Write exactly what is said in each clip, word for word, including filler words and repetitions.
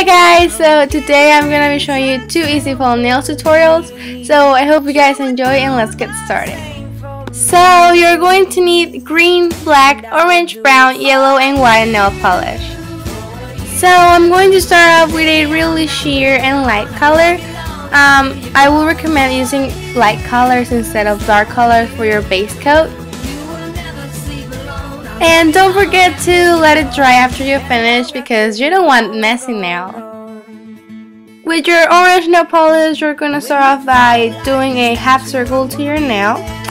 Guys, so today I'm gonna be showing you two easy fall nails tutorials. So I hope you guys enjoy and let's get started. So you're going to need green, black, orange, brown, yellow, and white nail polish. So I'm going to start off with a really sheer and light color. Um, I will recommend using light colors instead of dark colors for your base coat. And don't forget to let it dry after you finish because you don't want messy nail. With your orange nail polish, you're going to start off by doing a half circle to your nail.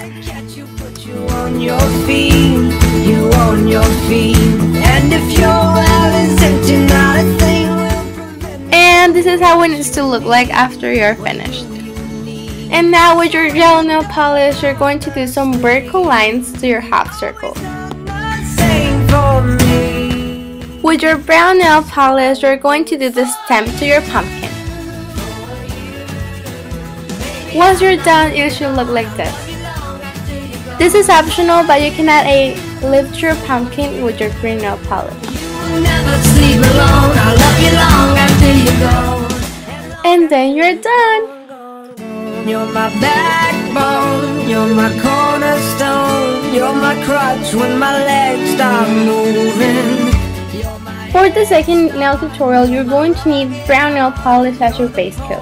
And this is how it needs to look like after you're finished. And now with your gel nail polish, you're going to do some vertical lines to your half circle. With your brown nail polish, you're going to do the stem to your pumpkin. Once you're done, it should look like this. This is optional, but you can add a leaf to your pumpkin with your green nail polish. And then you're done. You're my backbone, you're my cornerstone, you're my crutch when my legs stop moving. For the second nail tutorial, you're going to need brown nail polish as your base coat.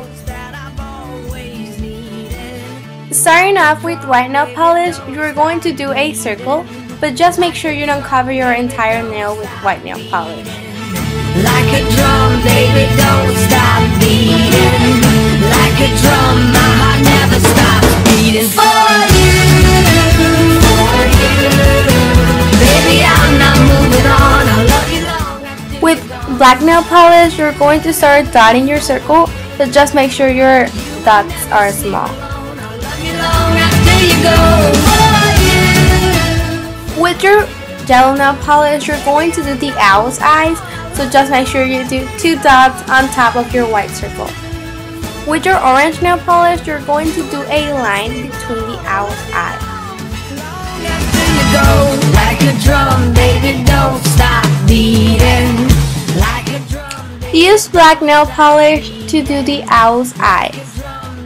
Starting off with white nail polish, you're going to do a circle, but just make sure you don't cover your entire nail with white nail polish. Like a drum, baby, don't stop beating. Like a drum, my heart never stops beating. For you, for you, baby, I'm not moving on. I love you long. With black nail polish, you're going to start dotting your circle, but just make sure your dots are small. I love you long after you go. For you. With your gel nail polish, you're going to do the owl's eyes. So just make sure you do two dots on top of your white circle. With your orange nail polish, you're going to do a line between the owl's eyes. Use black nail polish to do the owl's eyes.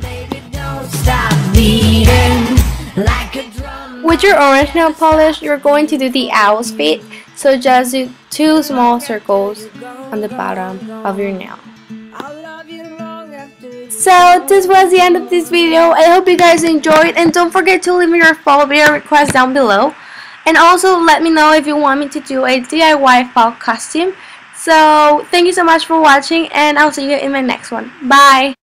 With your orange nail polish, you're going to do the owl's feet. So just do two small circles on the bottom of your nail. So this was the end of this video. I hope you guys enjoyed, and don't forget to leave me your fall video request down below. And also let me know if you want me to do a D I Y fall costume. So thank you so much for watching, and I'll see you in my next one. Bye!